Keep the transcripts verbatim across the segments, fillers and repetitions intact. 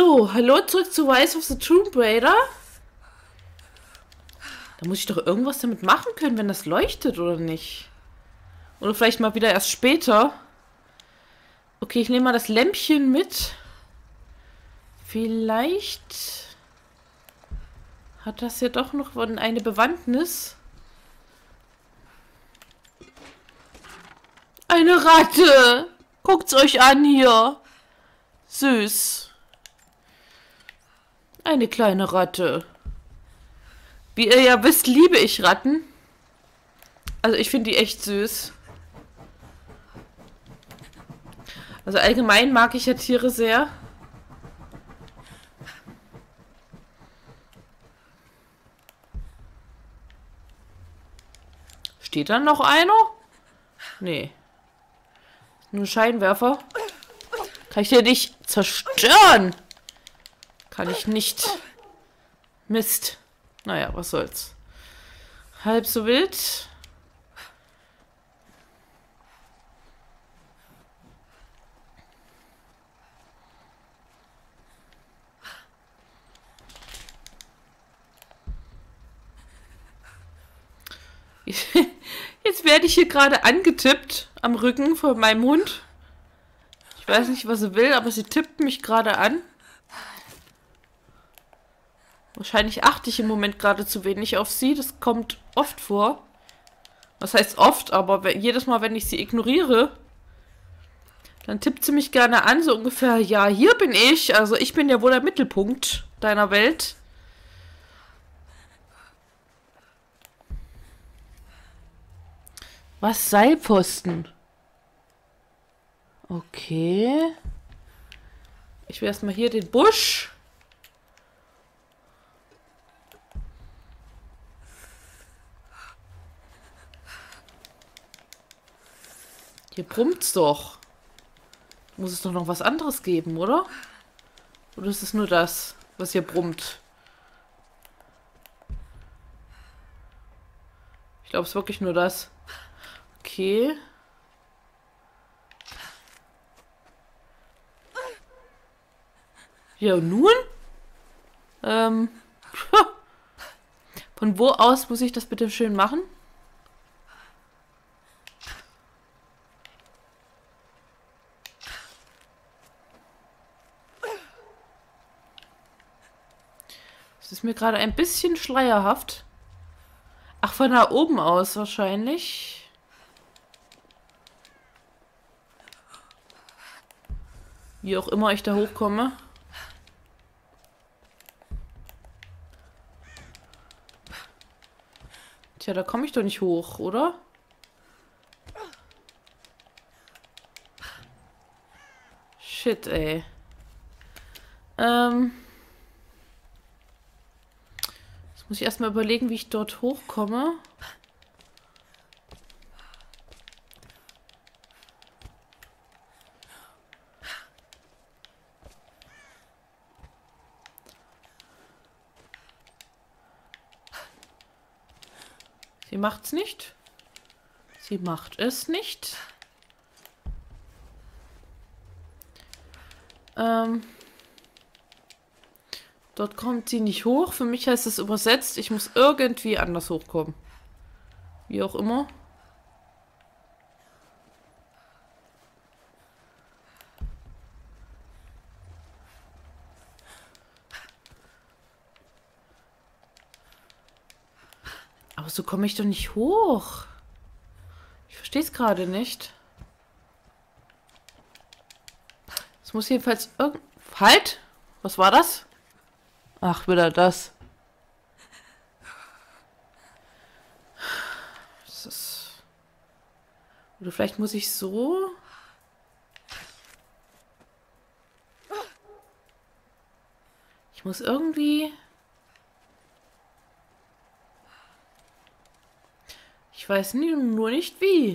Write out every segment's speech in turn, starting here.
So, hallo, zurück zu Rise of the Tomb Raider. Da muss ich doch irgendwas damit machen können, wenn das leuchtet, oder nicht? Oder vielleicht mal wieder erst später. Okay, ich nehme mal das Lämpchen mit. Vielleicht hat das ja doch noch eine Bewandtnis. Eine Ratte! Guckt's euch an hier. Süß. Eine kleine Ratte. Wie ihr ja wisst, liebe ich Ratten. Also ich finde die echt süß. Also allgemein mag ich ja Tiere sehr. Steht da noch einer? Nee. Nur ein Scheinwerfer. Kann ich den nicht zerstören? Kann ich nicht. Mist. Naja, was soll's. Halb so wild. Jetzt werde ich hier gerade angetippt am Rücken von meinem Hund. Ich weiß nicht, was sie will, aber sie tippt mich gerade an. Wahrscheinlich achte ich im Moment gerade zu wenig auf sie. Das kommt oft vor. Was heißt oft, aber jedes Mal, wenn ich sie ignoriere, dann tippt sie mich gerne an, so ungefähr, ja, hier bin ich. Also ich bin ja wohl der Mittelpunkt deiner Welt. Was? Seilposten? Okay. Ich will erstmal hier den Busch. Hier brummt's doch. Muss es doch noch was anderes geben, oder? Oder ist es nur das, was hier brummt? Ich glaube, es ist wirklich nur das. Okay. Ja, und nun? Ähm. Von wo aus muss ich das bitte schön machen? Das ist mir gerade ein bisschen schleierhaft. Ach, von da oben aus wahrscheinlich. Wie auch immer ich da hochkomme. Tja, da komme ich doch nicht hoch, oder? Shit, ey. Ähm... Jetzt muss ich erstmal überlegen, wie ich dort hochkomme. Sie macht's nicht. Sie macht es nicht. Ähm... Dort kommt sie nicht hoch. Für mich heißt es übersetzt, ich muss irgendwie anders hochkommen. Wie auch immer. Aber so komme ich doch nicht hoch. Ich verstehe es gerade nicht. Es muss jedenfalls irgend... Halt! Was war das? Ach, wieder das. Das ist... Oder vielleicht muss ich so... Ich muss irgendwie... Ich weiß nie, nur nicht wie.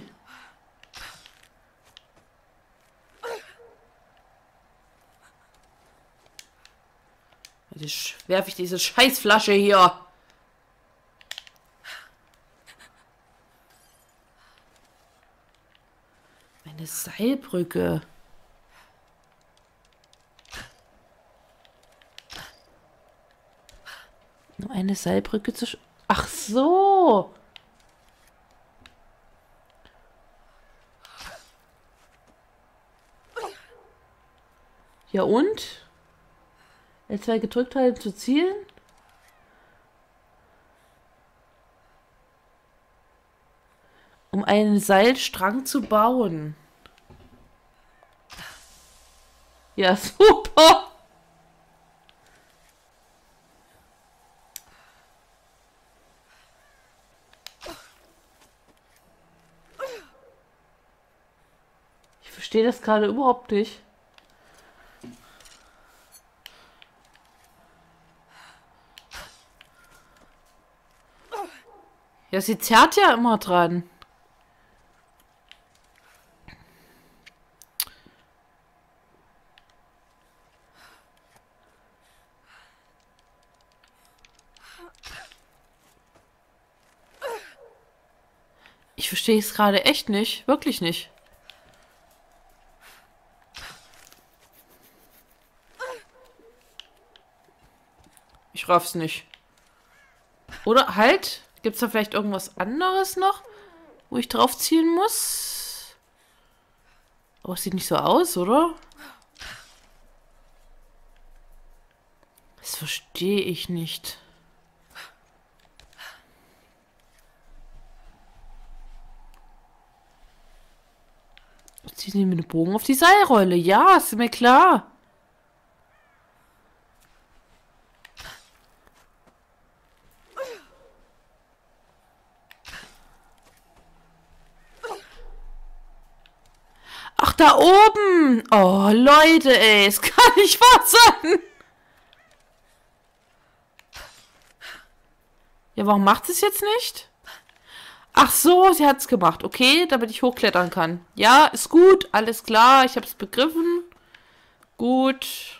Jetzt werfe ich diese Scheißflasche hier. Meine Seilbrücke. Eine Seilbrücke zu... sch- Ach so! Ja und? L zwei gedrückt halten zu zielen? Um einen Seilstrang zu bauen. Ja, super! Ich verstehe das gerade überhaupt nicht. Ja, sie zerrt ja immer dran. Ich verstehe es gerade echt nicht. Wirklich nicht. Ich raff's nicht. Oder halt? Gibt's da vielleicht irgendwas anderes noch, wo ich drauf ziehen muss? Aber es sieht nicht so aus, oder? Das verstehe ich nicht. Ziehen Sie mit dem Bogen auf die Seilrolle. Ja, ist mir klar. Ach, da oben. Oh, Leute, ey. Es kann nicht wahr sein. Ja, warum macht es jetzt nicht? Ach so, sie hat es gemacht. Okay, damit ich hochklettern kann. Ja, ist gut. Alles klar. Ich habe es begriffen. Gut.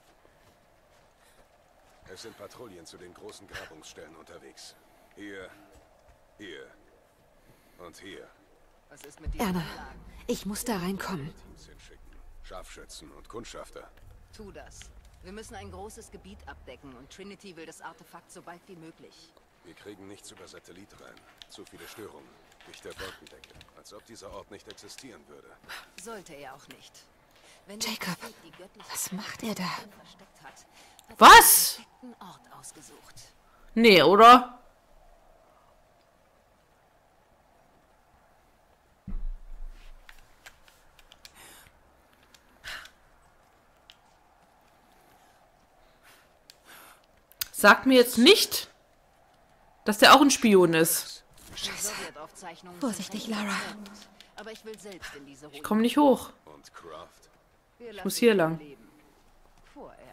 Es sind Patrouillen zu den großen Grabungsstellen unterwegs. Hier, hier und hier. Was ist mit diesen Erna, Anlagen? ich muss da reinkommen. Teams hinschicken. Scharfschützen und Kundschafter. Tu das. Wir müssen ein großes Gebiet abdecken und Trinity will das Artefakt so bald wie möglich. Wir kriegen nichts über Satellit rein. Zu viele Störungen. Dichte Wolkendecke. Als ob dieser Ort nicht existieren würde. Sollte er auch nicht. Wenn Jacob, der die göttliche was macht er da? versteckt hat, hat Was? er einen perfekten Ort ausgesucht. Nee, oder? Sag mir jetzt nicht, dass der auch ein Spion ist. Scheiße. Sowjetaufzeichnungen Vorsichtig, sind Lara. interessant, aber ich will selbst in diese Ich komme nicht hoch. Und Kraft. Ich muss hier lang. Vorerst.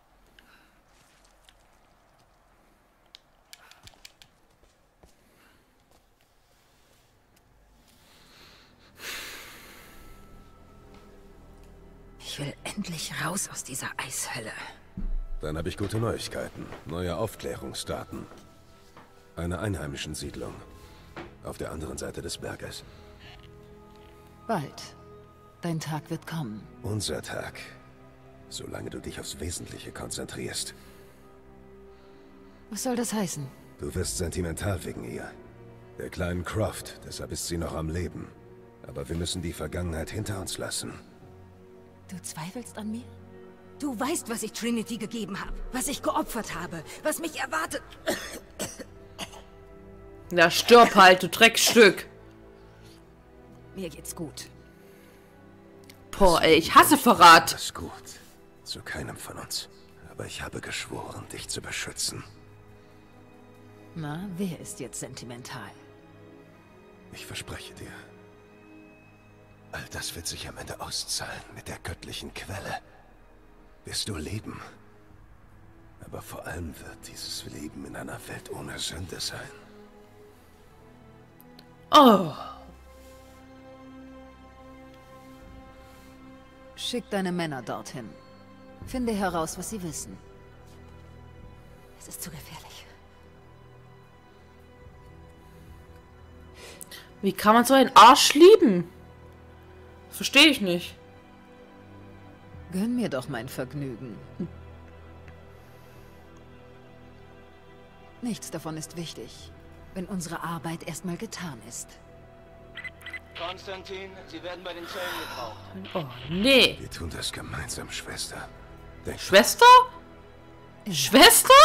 Ich will endlich raus aus dieser Eishölle. Dann habe ich gute Neuigkeiten. Neue Aufklärungsdaten. Eine einheimischen Siedlung. Auf der anderen Seite des Berges. Bald. Dein Tag wird kommen. Unser Tag. Solange du dich aufs Wesentliche konzentrierst. Was soll das heißen? Du wirst sentimental wegen ihr. Der kleinen Croft, deshalb ist sie noch am Leben. Aber wir müssen die Vergangenheit hinter uns lassen. Du zweifelst an mir? Du weißt, was ich Trinity gegeben habe, was ich geopfert habe, was mich erwartet. Na, stirb halt, du Dreckstück. Mir geht's gut. Boah, ey, ich hasse Verrat. Das ist gut. Zu keinem von uns. Aber ich habe geschworen, dich zu beschützen. Na, wer ist jetzt sentimental? Ich verspreche dir. All das wird sich am Ende auszahlen mit der göttlichen Quelle. Wirst du leben. Aber vor allem wird dieses Leben in einer Welt ohne Sünde sein. Oh. Schick deine Männer dorthin. Finde heraus, was sie wissen. Es ist zu gefährlich. Wie kann man so einen Arsch lieben? Verstehe ich nicht. Gönn mir doch mein Vergnügen. Nichts davon ist wichtig, wenn unsere Arbeit erstmal getan ist. Konstantin, Sie werden bei den Zellen gebraucht. Oh, nee. Wir tun das gemeinsam, Schwester. Denk Schwester? Schwester?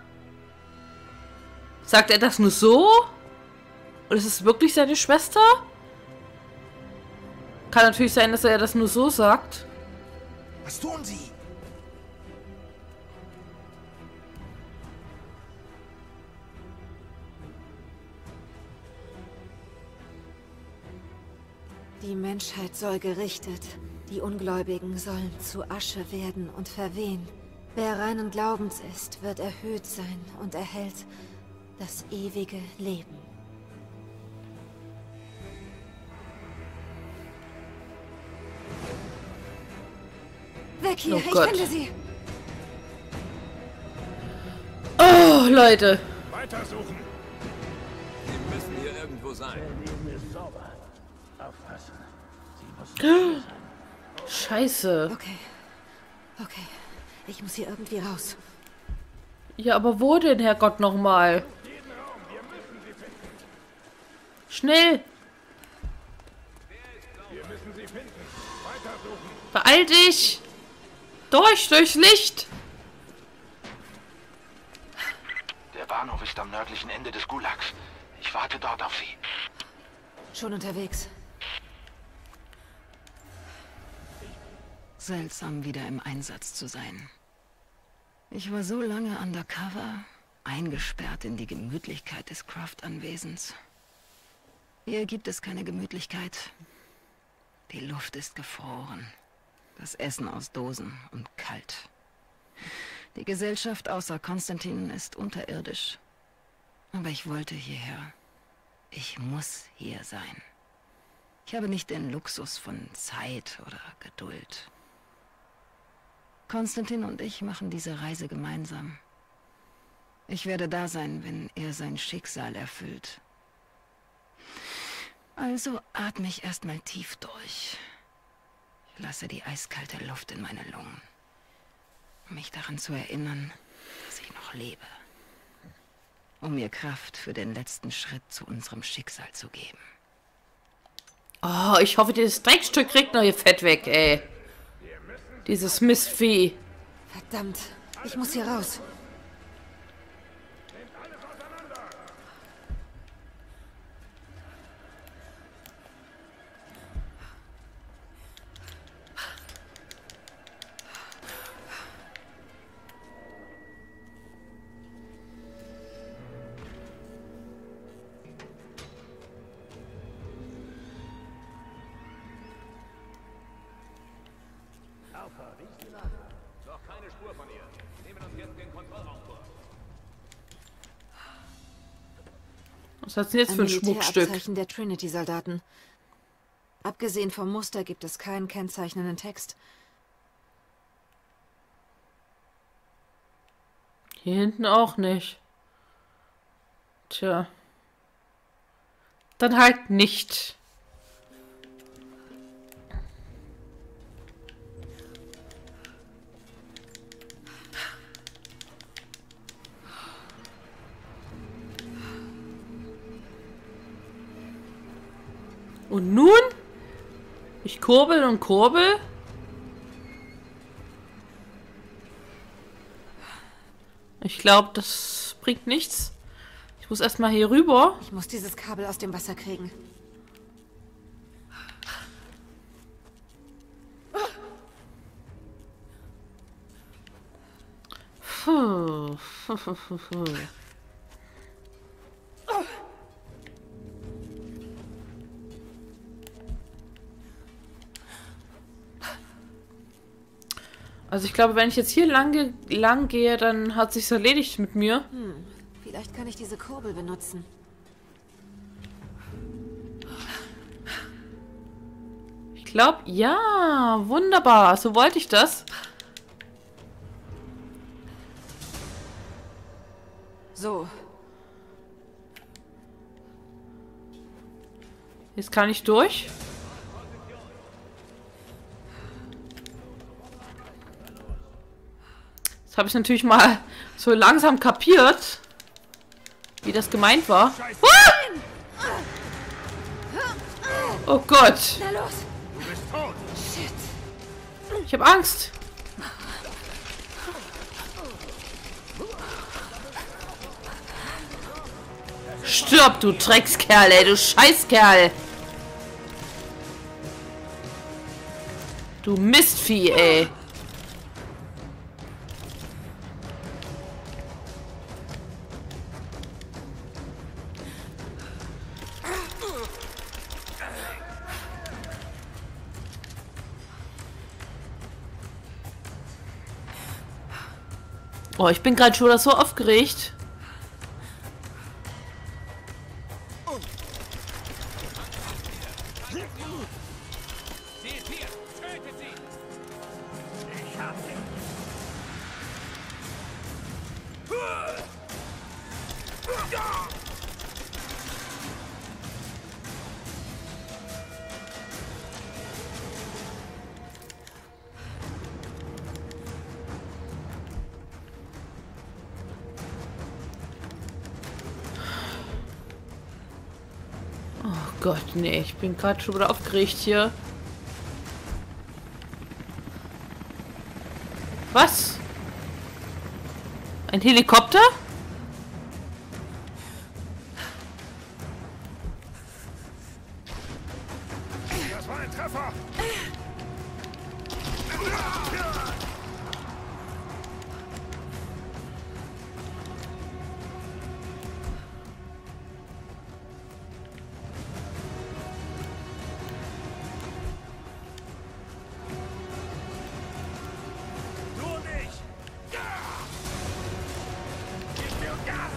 Sagt er das nur so? Oder ist es wirklich seine Schwester? Kann natürlich sein, dass er das nur so sagt. Was tun Sie? Die Menschheit soll gerichtet. Die Ungläubigen sollen zu Asche werden und verwehen. Wer reinen Glaubens ist, wird erhöht sein und erhält das ewige Leben. Weg hier, Oh ich Gott. finde sie! Oh, Leute. Weitersuchen. Sie müssen hier irgendwo sein. Scheiße. Okay, okay. Ich muss hier irgendwie raus. Ja, aber wo denn, Herrgott, nochmal? Schnell! Beeil dich! Durch, durchs Licht! Der Bahnhof ist am nördlichen Ende des Gulags. Ich warte dort auf Sie. Schon unterwegs. Seltsam, wieder im Einsatz zu sein. Ich war so lange undercover, eingesperrt in die Gemütlichkeit des Croft-Anwesens. Hier gibt es keine Gemütlichkeit. Die Luft ist gefroren. Das Essen aus Dosen und kalt. Die Gesellschaft außer Konstantin ist unterirdisch. Aber ich wollte hierher. Ich muss hier sein. Ich habe nicht den Luxus von Zeit oder Geduld. Konstantin und ich machen diese Reise gemeinsam. Ich werde da sein, wenn er sein Schicksal erfüllt. Also atme ich erstmal tief durch. Ich lasse die eiskalte Luft in meine Lungen, um mich daran zu erinnern, dass ich noch lebe. Um mir Kraft für den letzten Schritt zu unserem Schicksal zu geben. Oh, ich hoffe, dieses Dreckstück kriegt noch ihr Fett weg, ey. Dieses Mistvieh. Verdammt, ich muss hier raus. Noch keine Spur von ihr. Nehmen uns jetzt den Kontrollraum vor. Was hat denn jetzt für ein Schmuckstück? Militärabzeichen der Trinity-Soldaten. Abgesehen vom Muster gibt es keinen kennzeichnenden Text. Hier hinten auch nicht. Tja. Dann halt nicht. Und nun? Ich kurbel und kurbel. Ich glaube, das bringt nichts. Ich muss erstmal hier rüber. Ich muss dieses Kabel aus dem Wasser kriegen. Puh. Also ich glaube, wenn ich jetzt hier lang, ge lang gehe, dann hat sich's erledigt mit mir. Hm, vielleicht kann ich diese Kurbel benutzen. Ich glaube, ja, wunderbar. So wollte ich das. So, Jetzt kann ich durch. Das habe ich natürlich mal so langsam kapiert. Wie das gemeint war. Ah! Oh Gott. Du bist tot. Ich habe Angst. Stirb, du Dreckskerl, ey, du Scheißkerl. Du Mistvieh, ey. Oh, ich bin gerade schon wieder so aufgeregt. Oh Gott, nee, ich bin gerade schon wieder aufgeregt hier. Was? Ein Helikopter? Das war ein Treffer. Du und ich. Gib mir Gase.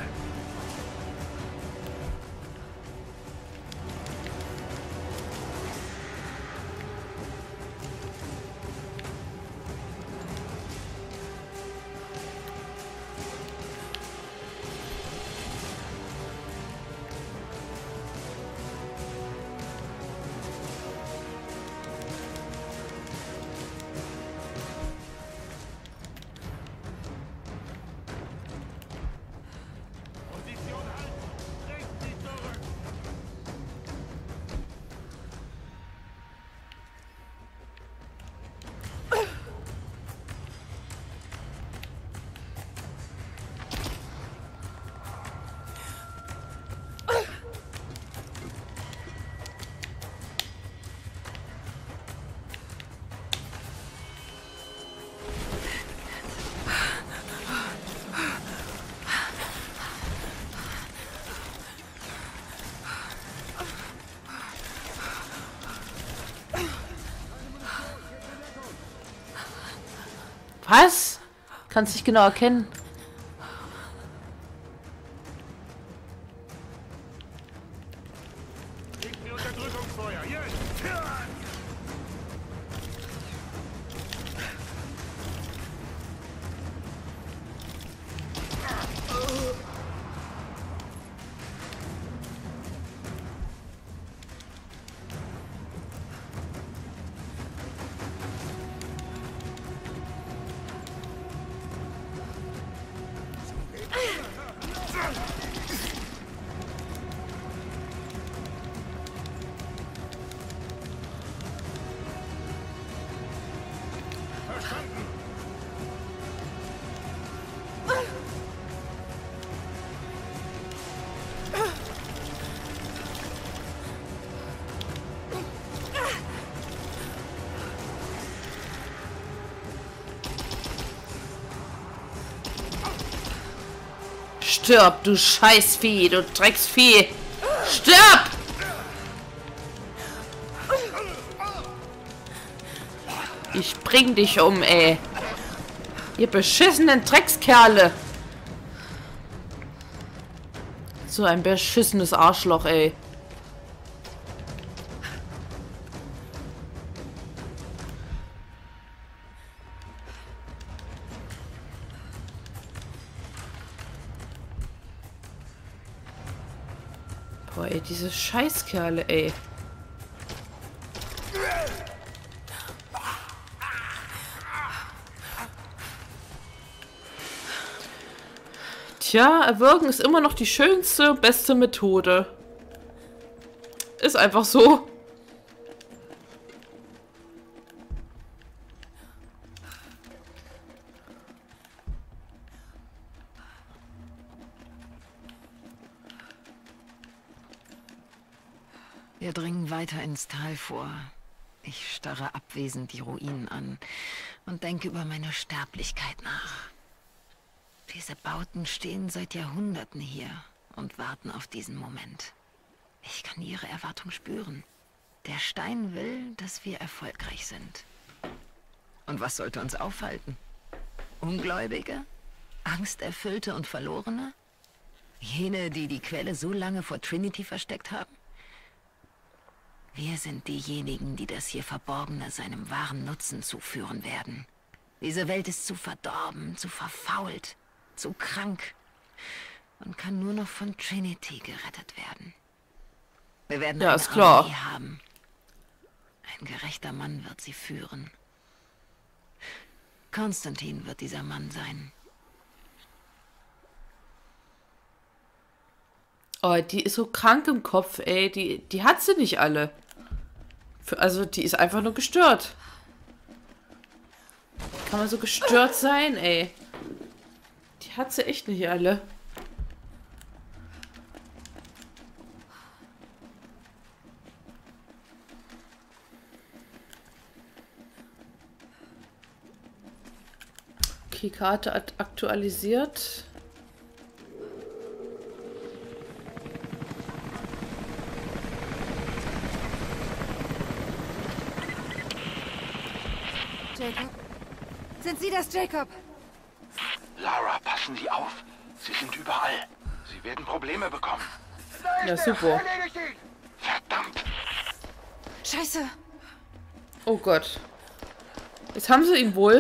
Position halten. Rechts sie zurück. Was? Kannst nicht genau erkennen. Gib mir Unterdrückungsfeuer. Jetzt. Verstanden. Stirb, du Scheißvieh, du Drecksvieh. Stirb! Ich bring dich um, ey. Ihr beschissenen Dreckskerle. So ein beschissenes Arschloch, ey. Boah, ey, diese Scheißkerle, ey. Tja, erwürgen ist immer noch die schönste, beste Methode. Ist einfach so. Wir dringen weiter ins Tal vor. Ich starre abwesend die Ruinen an und denke über meine Sterblichkeit nach. Diese Bauten stehen seit Jahrhunderten hier und warten auf diesen Moment. Ich kann ihre Erwartung spüren. Der Stein will, dass wir erfolgreich sind. Und was sollte uns aufhalten? Ungläubige? Angsterfüllte und Verlorene? Jene, die die Quelle so lange vor Trinity versteckt haben? Wir sind diejenigen, die das hier Verborgene seinem wahren Nutzen zuführen werden. Diese Welt ist zu verdorben, zu verfault, zu krank und kann nur noch von Trinity gerettet werden. Wir werden Ja, eine ist klar. Armee haben. Ein gerechter Mann wird sie führen. Konstantin wird dieser Mann sein. Oh, die ist so krank im Kopf, ey. Die, die hat sie nicht alle. Für, also, die ist einfach nur gestört. Kann man so gestört sein, ey. Die hat sie echt nicht alle. Okay, Karte hat aktualisiert. Jacob? Sind Sie das, Jacob? Lara, passen Sie auf. Sie sind überall. Sie werden Probleme bekommen. Ja, super. Verdammt. Scheiße. Oh Gott. Jetzt haben sie ihn wohl.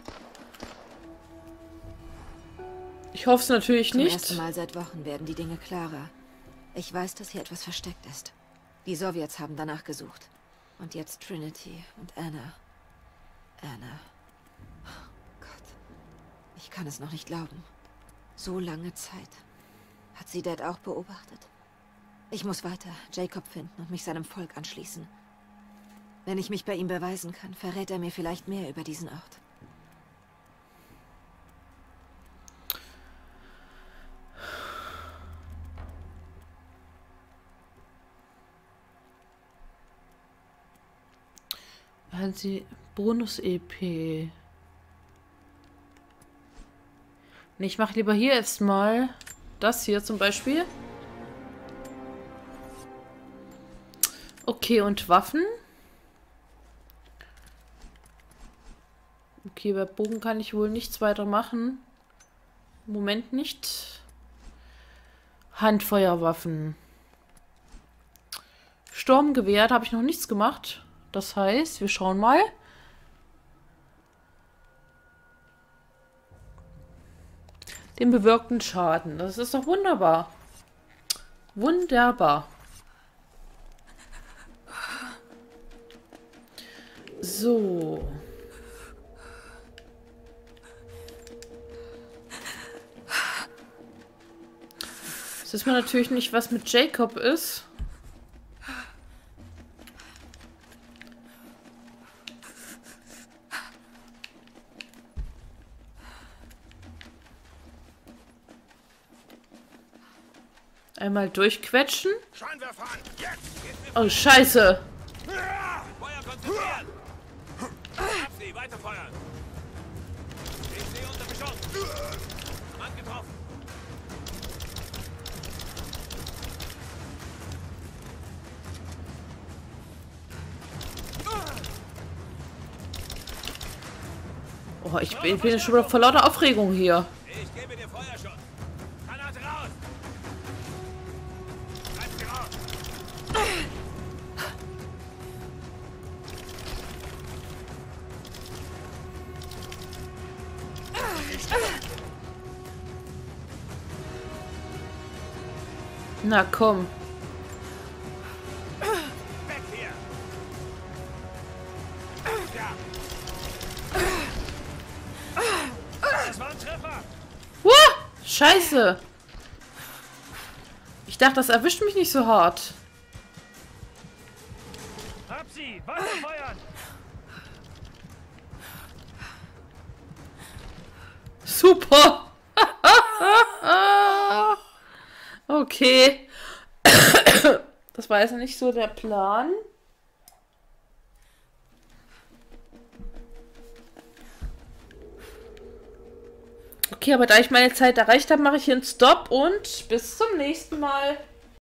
Ich hoffe es natürlich Zum nicht. ersten Mal seit Wochen werden die Dinge klarer. Ich weiß, dass hier etwas versteckt ist. Die Sowjets haben danach gesucht. Und jetzt Trinity und Anna. Anna. Oh Gott. Ich kann es noch nicht glauben. So lange Zeit. Hat sie Dad auch beobachtet? Ich muss weiter Jacob finden und mich seinem Volk anschließen. Wenn ich mich bei ihm beweisen kann, verrät er mir vielleicht mehr über diesen Ort. Hat sie Bonus-E P. Nee, ich mache lieber hier erstmal das hier zum Beispiel. Okay, und Waffen. Okay, bei Bogen kann ich wohl nichts weiter machen. Im Moment nicht. Handfeuerwaffen. Sturmgewehr, da habe ich noch nichts gemacht. Das heißt, wir schauen mal. Den bewirkten Schaden. Das ist doch wunderbar. Wunderbar. So. Jetzt wissen wir natürlich nicht, was mit Jacob ist. Einmal durchquetschen. Scheinwerfer an. Jetzt. Oh, Scheiße. Feuer konzentrieren. Hab sie, weiterfeuern. Ich sehe unter Beschuss. Mann getroffen. Oh, ich bin, ich bin schon wieder vor lauter Aufregung hier. Ich gebe dir Feuerschutz. Granate raus. Treib sie raus. Na komm. Weg hier. Ja. Das war ein Treffer. Huh! Scheiße. Ich dachte, das erwischt mich nicht so hart. Hab sie! Weiter feuern! Super. Okay. Das war jetzt nicht so der Plan. Okay, aber da ich meine Zeit erreicht habe, mache ich hier einen Stopp und bis zum nächsten Mal.